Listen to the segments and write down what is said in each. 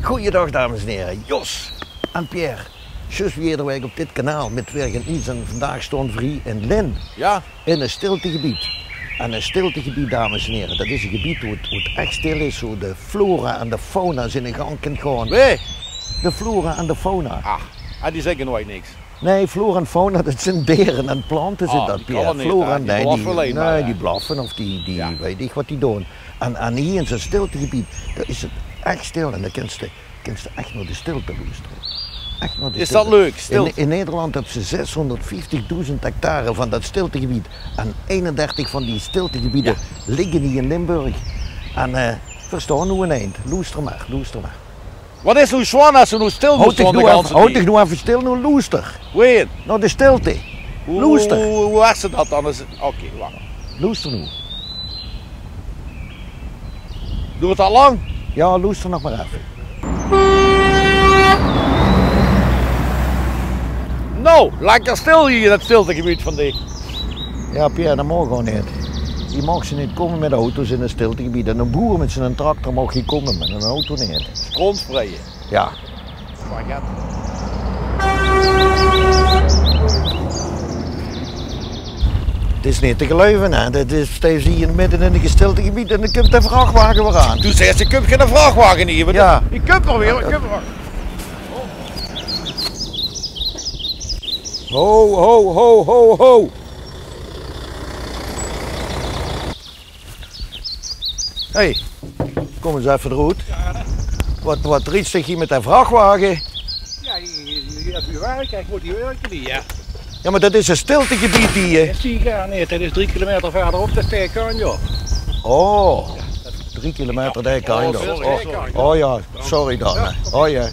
Goeiedag dames en heren, Jos en Pierre. Juist weer week op dit kanaal met weer een iets en vandaag stond Vrie en Lin. Ja. In een stiltegebied. En een stiltegebied dames en heren, dat is een gebied hoe het echt stil is, hoe de flora en de fauna in de gang kunt gaan. Nee. De flora en de fauna. Ah, die zeggen nooit niks. Nee, flora en fauna, dat zijn beren en planten zit dat, Pierre. Flora, die blaffen of die weet ik wat die doen. En hier in zo'n stiltegebied, daar is het echt stil en dan kun je echt naar de stilte luisteren. Echt naar de is stilte. Dat leuk? Stilte. In Nederland hebben ze 650.000 hectare van dat stiltegebied. En 31 van die stiltegebieden liggen hier in Limburg. En verstaan hoe een eind. Luister maar. Wat is nu zwaar als ze nu stil Houd doen? Houd dich nou even stil, nou luister. Ween. Naar de stilte. Luister. Hoe was ze dat dan? Oké, wacht. Luister nu. Doe het al lang? Ja, luister nog maar even. Nou, lekker stil hier in het stiltegebied van die. Ja, Pierre, dat mag gewoon niet. Je mag ze niet komen met auto's in een stiltegebied. En een boer met zijn tractor mag je komen, met een auto niet. Stroomsprayen. Ja. Het is niet te geloven, hè. Dat is steeds hier midden in een gestiltegebied en dan komt de vrachtwagen weer aan. Toen zei ze, je kunt geen vrachtwagen hier. Ja. Je kunt er weer, ik kunt er. Ho. Hey, kom eens even eruit. Wat riet zich hier met de vrachtwagen? Ja, je hebt uw werk, ik moet hier werken niet, ja. Ja, maar dat is een stiltegebied hier. Dat zie ik aan niet, dat is 3 kilometer verderop, dat is Teekanjo. Oh, 3 kilometer daar kan je sorry. Oh ja, sorry dan. Oh ja.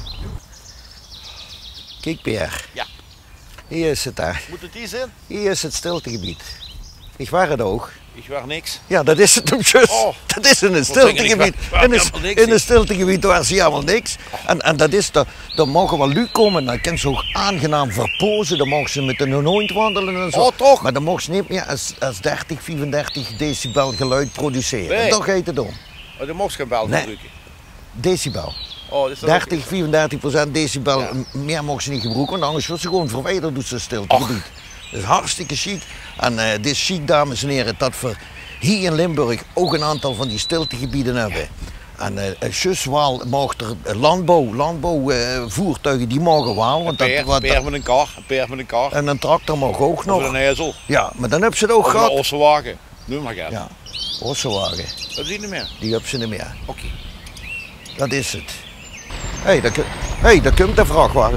Kijk Pierre. Ja. Hier is het daar. Moet het die zijn? Hier is het stiltegebied. Ik waar het ook. Ik waar niks. Ja, dat is het hem juist. Oh. Dat is in een stiltegebied. In een stiltegebied waar ze helemaal niks. En dat is, daar mogen wel lu komen. Dan kan ze ook aangenaam verpozen. Dan mogen ze met een hond wandelen en zo. Oh, toch? Maar dan mogen ze niet meer als 30, 35 decibel geluid produceren. Nee. Dat gaat het om. Oh, dan mocht je geen bel Nee. gebruiken. Decibel. Oh, dus dat 30, 34% decibel, Ja. meer mogen ze niet gebruiken, want anders wordt ze gewoon verwijderd door zo'n stiltegebied. Dat is hartstikke chic. En dit is chic, dames en heren, dat we hier in Limburg ook een aantal van die stiltegebieden hebben. En juist wel mag er landbouwvoertuigen, die mogen wel. Want een peer met een kar. En een tractor mag ook Of nog. een ezel. Ja, maar dan hebben ze het ook Of een gehad. ossenwagen. Noem maar gehad. Ja, ossenwagen, Dat zie je niet meer. die hebben ze niet meer. Oké. Dat is het. Hé, daar komt de vrachtwagen.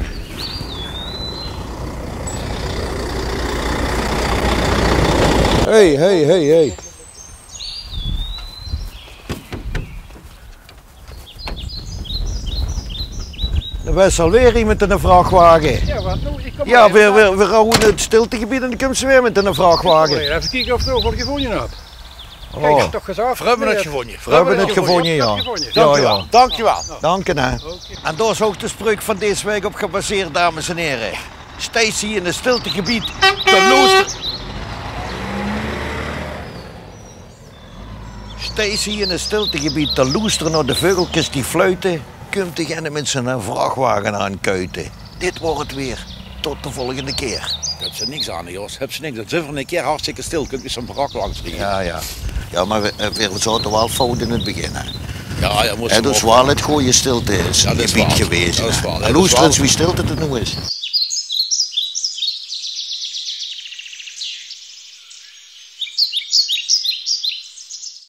Hey. Er was alweer iemand in een vrachtwagen. Ja, wat nou? Ik kom Ja, maar we houden het stiltegebied en dan komt ze weer met een vrachtwagen. even kijken of ik nog wat gevonden heb. Kijk, Oh, is toch gezegd? We hebben het gevonden. we hebben het gevonden, ja. Dankjewel. Dankjewel. Dank je. En daar is ook de spreuk van deze week op gebaseerd, dames en heren. Stacy in een stiltegebied te loesteren. Stacy in een stiltegebied te loesteren naar de vogeltjes die fluiten. Komt degene met zijn vrachtwagen aankuiten. Dit wordt het weer. Tot de volgende keer. Heb ze niks aan, Jos. Heb ze niks. Dat is een keer hartstikke stil. Kunt je zo'n vrachtwagen springen. Ja, maar we zaten wel fout in het begin. Hè. Ja, moest Het is wel het goede stilte Ja, dat is gebied waar. geweest. Dat is waar. En luister eens wie stilte het nu is.